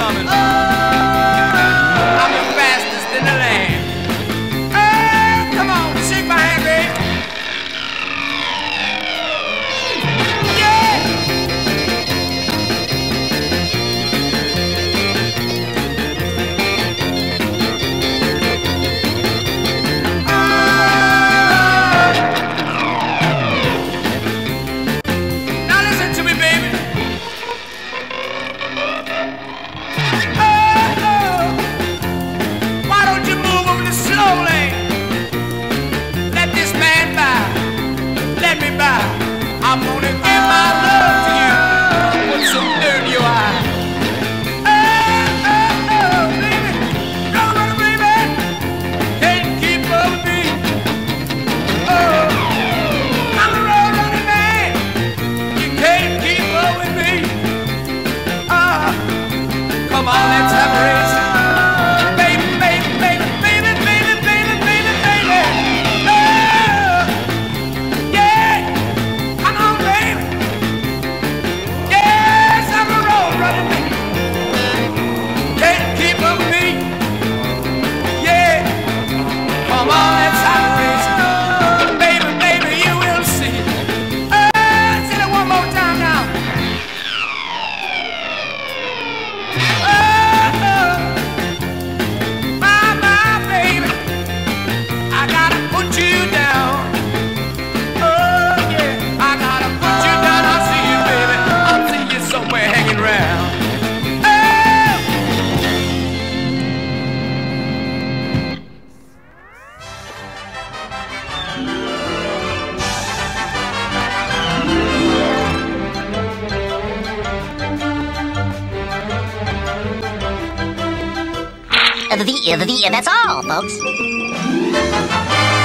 coming. I'm the fastest in the land. Come on, shake my hand, baby. I'm gonna give my love to you. Put some dirt in your eye. Baby, Roadrunner, baby, can't keep up with me. I'm the Roadrunner man. You can't keep up with me. Come on, let's have a race. Baby, baby, baby, baby, baby, baby, baby, baby. And that's all, folks.